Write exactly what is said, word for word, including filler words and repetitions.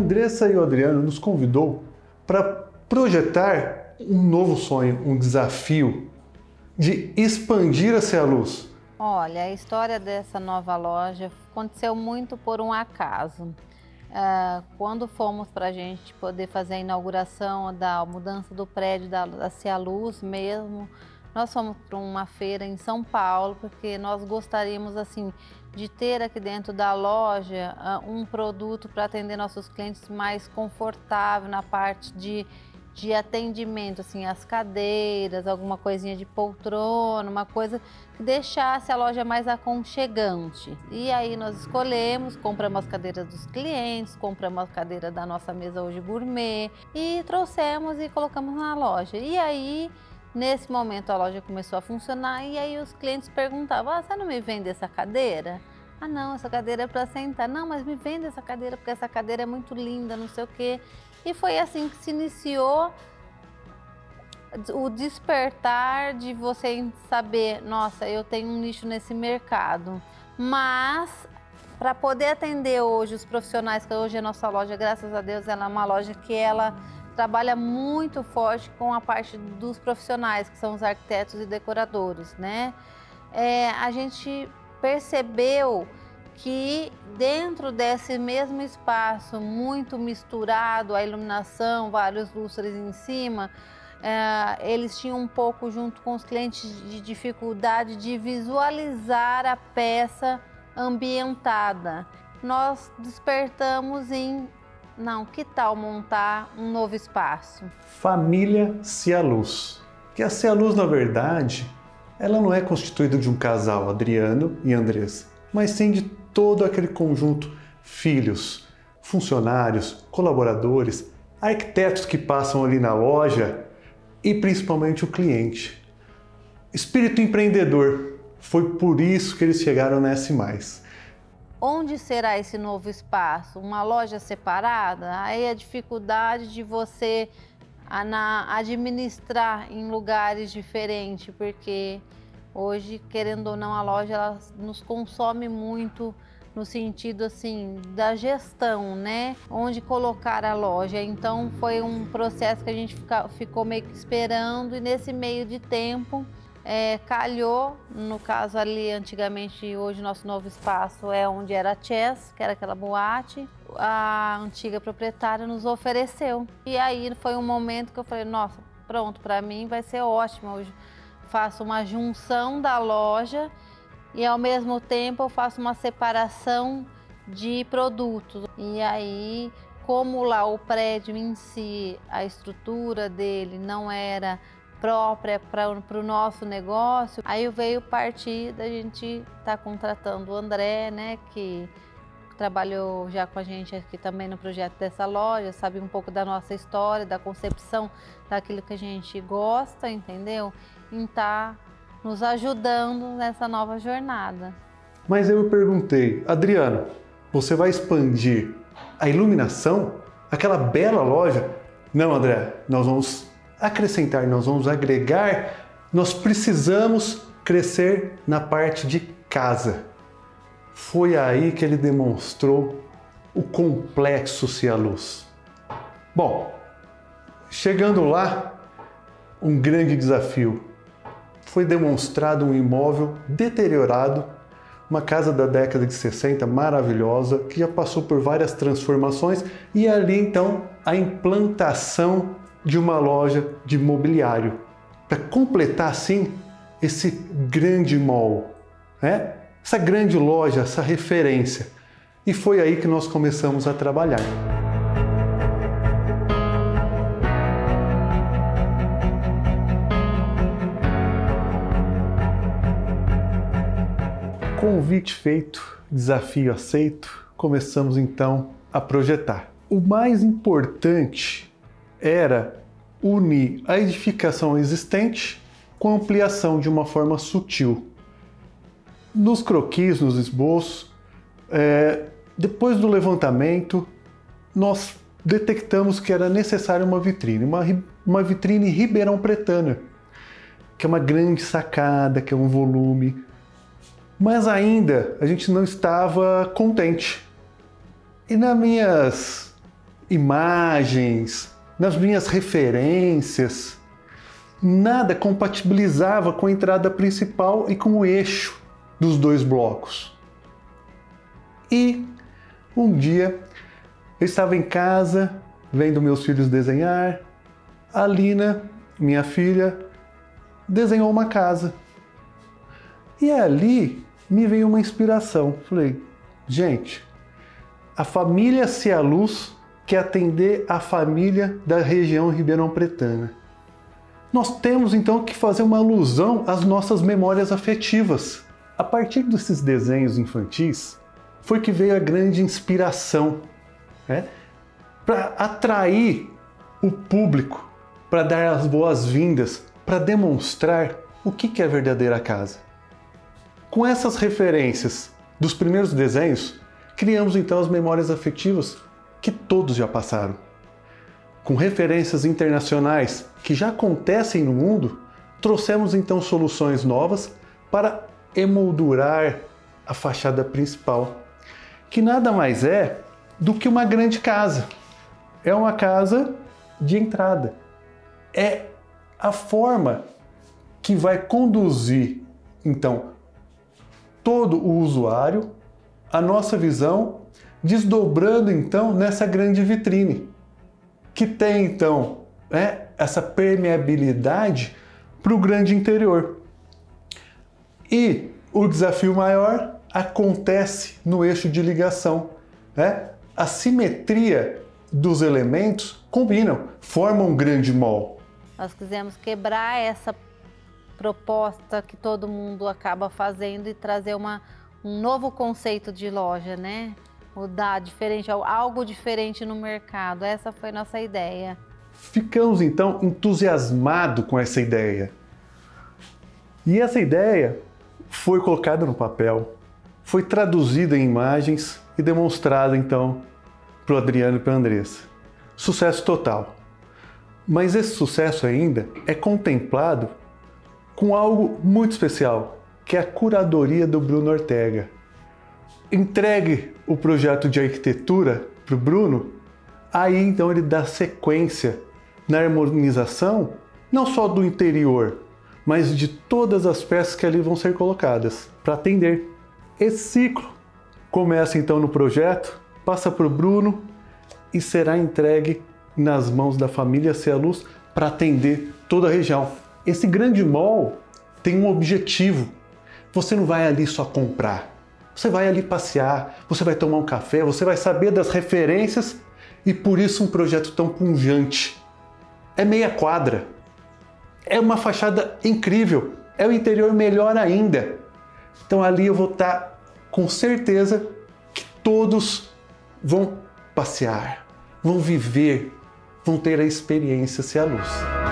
Andressa e o Adriano nos convidou para projetar um novo sonho, um desafio de expandir a Cealuz. Olha, a história dessa nova loja aconteceu muito por um acaso. Uh, quando fomos para a gente poder fazer a inauguração da mudança do prédio da, da Cealuz mesmo, nós fomos para uma feira em São Paulo, porque nós gostaríamos assim de ter aqui dentro da loja uh, um produto para atender nossos clientes mais confortável na parte de de atendimento, assim, as cadeiras, alguma coisinha de poltrona, uma coisa que deixasse a loja mais aconchegante. E aí nós escolhemos, compramos as cadeiras dos clientes, compramos a cadeira da nossa mesa hoje gourmet e trouxemos e colocamos na loja. E aí, nesse momento, a loja começou a funcionar e aí os clientes perguntavam, ah, você não me vende essa cadeira? Ah, não, essa cadeira é para sentar. Não, mas me vende essa cadeira, porque essa cadeira é muito linda, não sei o quê. E foi assim que se iniciou o despertar de você saber, nossa, eu tenho um nicho nesse mercado. Mas, para poder atender hoje os profissionais, que hoje a nossa loja, graças a Deus, ela é uma loja que ela trabalha muito forte com a parte dos profissionais, que são os arquitetos e decoradores, né? É, a gente percebeu que dentro desse mesmo espaço, muito misturado, a iluminação, vários lustres em cima, é, eles tinham um pouco, junto com os clientes, de dificuldade de visualizar a peça ambientada. Nós despertamos em, não, que tal montar um novo espaço? Família Cealuz. Que a Cealuz, na verdade, ela não é constituída de um casal, Adriano e Andressa, mas sim de todo aquele conjunto, filhos, funcionários, colaboradores, arquitetos que passam ali na loja e principalmente o cliente. Espírito empreendedor, foi por isso que eles chegaram na S mais. Onde será esse novo espaço? Uma loja separada? Aí a dificuldade de você administrar em lugares diferentes, porque hoje, querendo ou não, a loja ela nos consome muito no sentido assim da gestão, né? Onde colocar a loja. Então foi um processo que a gente fica, ficou meio que esperando e nesse meio de tempo é, calhou, no caso ali antigamente, hoje nosso novo espaço é onde era a Chess, que era aquela boate, a antiga proprietária nos ofereceu. E aí foi um momento que eu falei, nossa, pronto, para mim vai ser ótimo hoje. Faço uma junção da loja e ao mesmo tempo eu faço uma separação de produtos. E aí, como lá o prédio em si, a estrutura dele não era própria para o nosso negócio, aí veio partir da gente estar tá contratando o André, né, que trabalhou já com a gente aqui também no projeto dessa loja, sabe um pouco da nossa história, da concepção daquilo que a gente gosta, entendeu? Em estar tá nos ajudando nessa nova jornada. Mas eu perguntei, Adriano, você vai expandir a iluminação? Aquela bela loja? Não, André, nós vamos acrescentar, nós vamos agregar, nós precisamos crescer na parte de casa. Foi aí que ele demonstrou o complexo Cealuz. Bom, chegando lá, um grande desafio. Foi demonstrado um imóvel deteriorado, uma casa da década de sessenta maravilhosa, que já passou por várias transformações, e ali então a implantação de uma loja de mobiliário, para completar assim esse grande mall, né? Essa grande loja, essa referência. E foi aí que nós começamos a trabalhar. Convite feito, desafio aceito, começamos então a projetar. O mais importante era unir a edificação existente com a ampliação de uma forma sutil. Nos croquis, nos esboços, é, depois do levantamento, nós detectamos que era necessária uma vitrine, uma, uma vitrine ribeirão pretana, que é uma grande sacada, que é um volume. Mas ainda a gente não estava contente. E nas minhas imagens, nas minhas referências, nada compatibilizava com a entrada principal e com o eixo dos dois blocos. E um dia eu estava em casa vendo meus filhos desenhar. A Lina, minha filha, desenhou uma casa. E ali me veio uma inspiração. Falei, gente, a família Cialuz quer atender a família da região ribeirão-pretana. Nós temos então que fazer uma alusão às nossas memórias afetivas. A partir desses desenhos infantis, foi que veio a grande inspiração, né? Para atrair o público, para dar as boas-vindas, para demonstrar o que é a verdadeira casa. Com essas referências dos primeiros desenhos, criamos então as memórias afetivas que todos já passaram. Com referências internacionais que já acontecem no mundo, trouxemos então soluções novas para emoldurar a fachada principal, que nada mais é do que uma grande casa. É uma casa de entrada. É a forma que vai conduzir, então, todo o usuário à nossa visão, desdobrando, então, nessa grande vitrine, que tem, então, né, essa permeabilidade para o grande interior. E o desafio maior acontece no eixo de ligação, né? A simetria dos elementos combinam, formam um grande mall. Nós quisemos quebrar essa proposta que todo mundo acaba fazendo e trazer uma, um novo conceito de loja, né? Mudar diferente, algo diferente no mercado. Essa foi nossa ideia. Ficamos então entusiasmados com essa ideia. E essa ideia foi colocada no papel, foi traduzida em imagens e demonstrada então para o Adriano e para a Andressa. Sucesso total. Mas esse sucesso ainda é contemplado com algo muito especial, que é a curadoria do Bruno Ortega. Entregue o projeto de arquitetura para o Bruno, aí então ele dá sequência na harmonização, não só do interior, mas de todas as peças que ali vão ser colocadas para atender. Esse ciclo começa então no projeto, passa para o Bruno e será entregue nas mãos da família Cialuz para atender toda a região. Esse grande mall tem um objetivo. Você não vai ali só comprar. Você vai ali passear, você vai tomar um café, você vai saber das referências e por isso um projeto tão pujante. É meia quadra. É uma fachada incrível. É o interior melhor ainda. Então ali eu vou estar com certeza que todos vão passear, vão viver, vão ter a experiência Cialuz.